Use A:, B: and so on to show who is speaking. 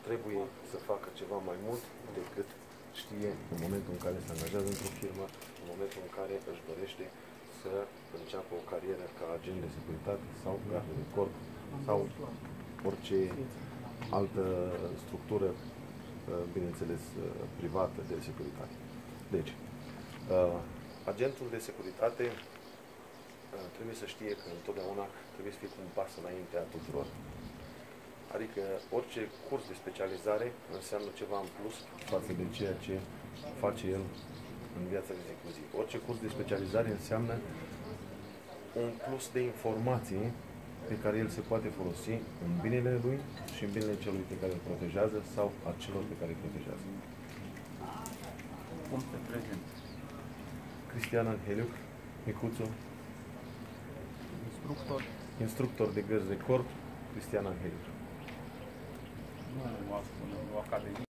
A: trebuie să facă ceva mai mult decât știe în momentul în care se angajează într-o firmă, în momentul în care își dorește să înceapă o carieră ca agent de securitate sau gardă de corp sau orice altă structură, bineînțeles, privată de securitate. Deci, agentul de securitate trebuie să știe că întotdeauna trebuie să fie cu un pas înaintea tuturor. Adică orice curs de specializare înseamnă ceva în plus față de ceea ce face el în viața de zi cu zi. Orice curs de specializare înseamnă un plus de informații pe care el se poate folosi în binele lui și în binele celui pe care îl protejează sau a celor pe care îl protejează.
B: Cum te prezinți?
A: Cristian Anheliuc, Micuțu, instructor de gărzi de corp, Cristian Anheliuc.
B: Nu o academie.